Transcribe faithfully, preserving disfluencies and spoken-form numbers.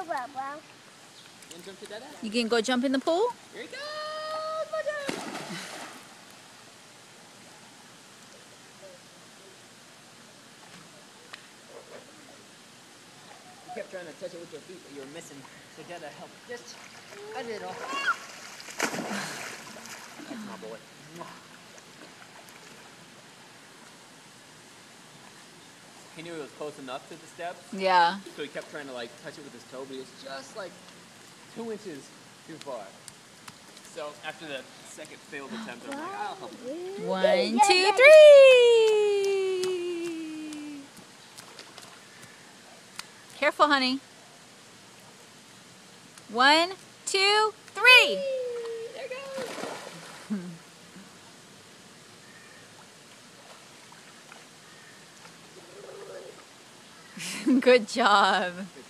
jump to Dada? You can go jump in the pool? Here he goes! Watch out! You kept trying to touch it with your feet, but you were missing. So Dada helped just a little. That's my boy. He knew he was close enough to the steps. Yeah. So he kept trying to like touch it with his toe, but he was just like two inches too far. So after the second failed attempt, I'm like, I'll help him. One, two, three. Careful, honey. One, two, three. There it goes. Good job.